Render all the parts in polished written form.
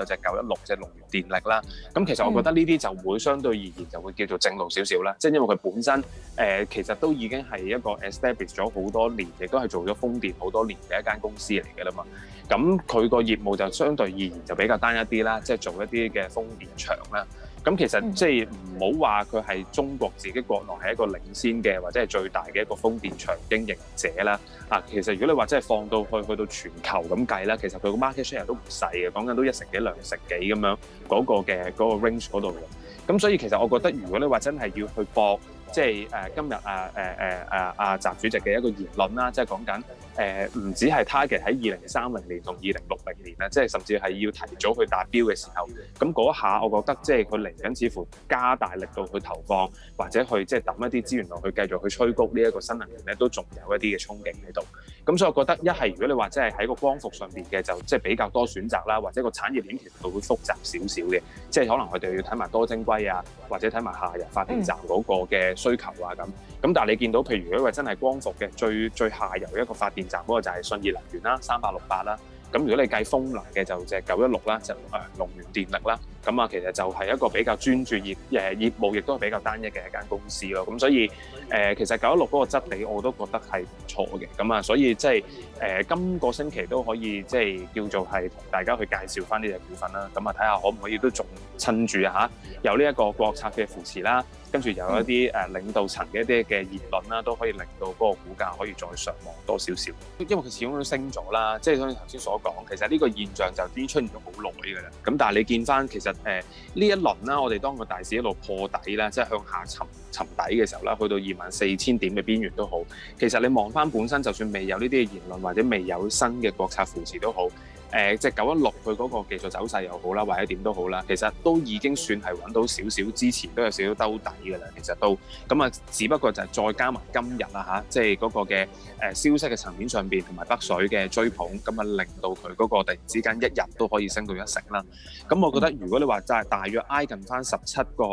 有隻916隻龍源電力啦。咁其實我覺得呢啲就會相對而言就會叫做正路少少啦，即係因為佢本身其實都已經係一個 establish 咗好多年，亦都係做咗風電好多年嘅一間公司嚟嘅啦嘛。咁佢個業務就相對而言就比較單一啲啦，即係做一啲嘅風電場啦。咁其實即係唔好話佢係中國自己國內係一個領先嘅或者係最大嘅一個風電場經營者啦。其實如果你話真係放到去到全球咁計啦，其實佢個 market share 都唔細嘅，講緊都1成幾2成幾咁樣嗰個 range 嗰度嘅。咁所以其實我覺得如果你話真係要去搏，即係今日習主席嘅一個言論啦，即係講緊唔止係 target 喺2030年同2060年啦，即係甚至係要提早去達標嘅時候，咁嗰下我覺得即係佢嚟緊似乎加大力度去投放，或者去即係抌一啲資源落去繼續去催谷呢一個新能源咧，都仲有一啲嘅憧憬喺度。咁所以我覺得一係如果你話即係喺個光伏上邊嘅就即係比較多選擇啦，或者個產業鏈其實會複雜少少嘅，即係可能佢哋要睇埋多晶硅啊，或者睇埋下游發電站嗰個嘅需求啊咁。咁但係你見到譬如如果話真係光伏嘅最下游一個發電站嗰個就係信義能源啦，3868啦。咁如果你計風能嘅就隻916啦，就龍源電力啦。咁其實就係一個比較專注業務，亦都係比較單一嘅一間公司咯。咁所以其實916嗰個質地我都覺得係唔錯嘅。咁所以即係今個星期都可以即係叫做係同大家去介紹翻呢隻股份啦。咁睇下可唔可以都仲趁住有呢一個國策嘅扶持啦，跟住有一啲領導層嘅一啲嘅言論啦，都可以令到嗰個股價可以再上望多少少。因為佢始終都升咗啦，即係好似頭先所講，其實呢個現象就已經出現咗好耐㗎啦。咁但係你見翻其實呢一輪啦，我哋當個大市一路破底啦，即係向下沉底嘅時候啦，去到24,000點嘅邊緣都好。其實你望翻本身，就算未有呢啲嘅言論或者未有新嘅國策扶持都好，即係916佢嗰個技術走勢又好啦，或者點都好啦，其實都已經算係揾到少少支持，都有少少兜底㗎啦。其實都咁只不過就係再加埋今日啦即係嗰個嘅消息嘅層面上邊，同埋北水嘅追捧，咁令到佢嗰個突然之間一日都可以升到1成啦。咁我覺得如果你話就係大約挨近翻17個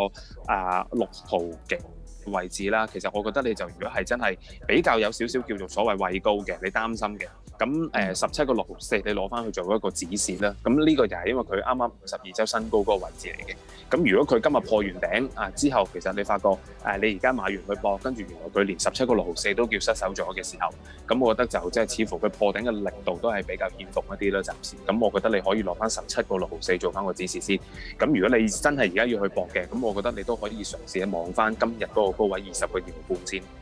6毫嘅位置啦，其實我覺得你就如果係真係比較有少少叫做所謂位高嘅，你擔心嘅，咁17個6毫4你攞翻去做一個止蝕啦。咁呢個就係因為佢啱啱52周新高嗰個位置嚟嘅。咁如果佢今日破完頂之後，其實你發覺你而家買完去搏，跟住原來佢連17個6毫4都叫失手咗嘅時候，咁我覺得就即係似乎佢破頂嘅力度都係比較欠奉一啲啦，暫時。咁我覺得你可以攞翻17個6毫4做翻個止蝕先。咁如果你真係而家要去搏嘅，咁我覺得你都可以嘗試望翻今日嗰個高位20個2毫半先。